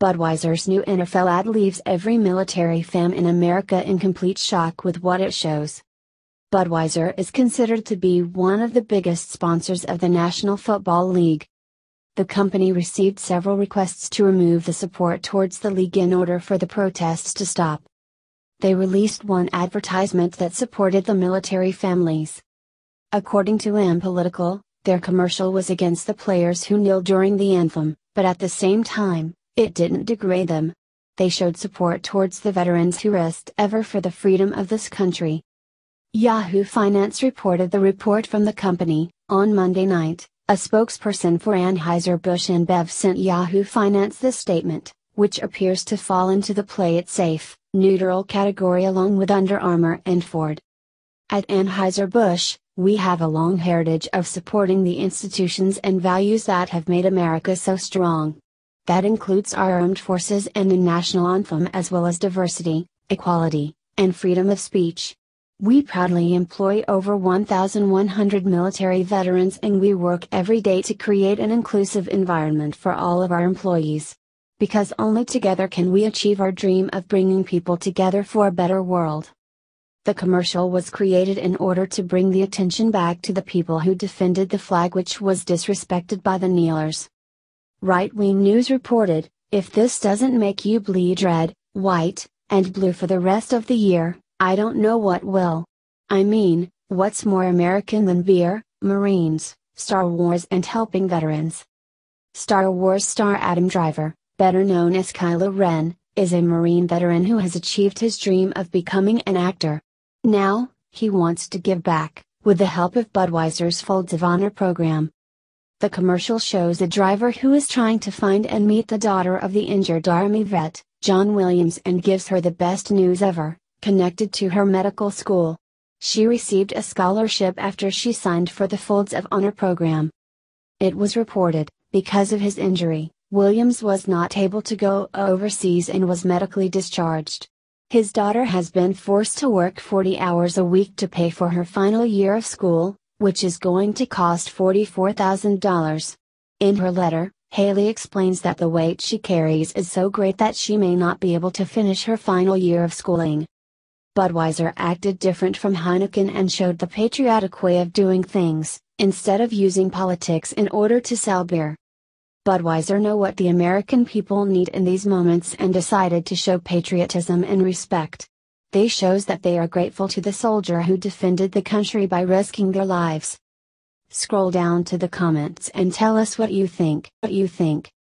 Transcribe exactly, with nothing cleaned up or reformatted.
Budweiser's new N F L ad leaves every military fan in America in complete shock with what it shows. Budweiser is considered to be one of the biggest sponsors of the National Football League. The company received several requests to remove the support towards the league in order for the protests to stop. They released one advertisement that supported the military families. According to Apolitical, their commercial was against the players who kneel during the anthem, but at the same time, it didn't degrade them. They showed support towards the veterans who risked ever for the freedom of this country. Yahoo Finance reported the report from the company. On Monday night, a spokesperson for Anheuser-Busch InBev sent Yahoo Finance this statement, which appears to fall into the play it safe, neutral category along with Under Armour and Ford. At Anheuser-Busch, we have a long heritage of supporting the institutions and values that have made America so strong. That includes our armed forces and the national anthem as well as diversity, equality, and freedom of speech. We proudly employ over one thousand one hundred military veterans and we work every day to create an inclusive environment for all of our employees. Because only together can we achieve our dream of bringing people together for a better world. The commercial was created in order to bring the attention back to the people who defended the flag which was disrespected by the kneelers. Right-wing news reported, "If this doesn't make you bleed red, white, and blue for the rest of the year, I don't know what will. I mean, what's more American than beer, Marines, Star Wars and helping veterans?" Star Wars star Adam Driver, better known as Kylo Ren, is a Marine veteran who has achieved his dream of becoming an actor. Now, he wants to give back, with the help of Budweiser's Folds of Honor program. The commercial shows a driver who is trying to find and meet the daughter of the injured Army vet, John Williams, and gives her the best news ever, connected to her medical school. She received a scholarship after she signed for the Folds of Honor program. It was reported, because of his injury, Williams was not able to go overseas and was medically discharged. His daughter has been forced to work forty hours a week to pay for her final year of school, which is going to cost forty-four thousand dollars. In her letter, Haley explains that the weight she carries is so great that she may not be able to finish her final year of schooling. Budweiser acted different from Heineken and showed the patriotic way of doing things, instead of using politics in order to sell beer. Budweiser know what the American people need in these moments and decided to show patriotism and respect. They shows that they are grateful to the soldier who defended the country by risking their lives. Scroll down to the comments and tell us what you think. What you think.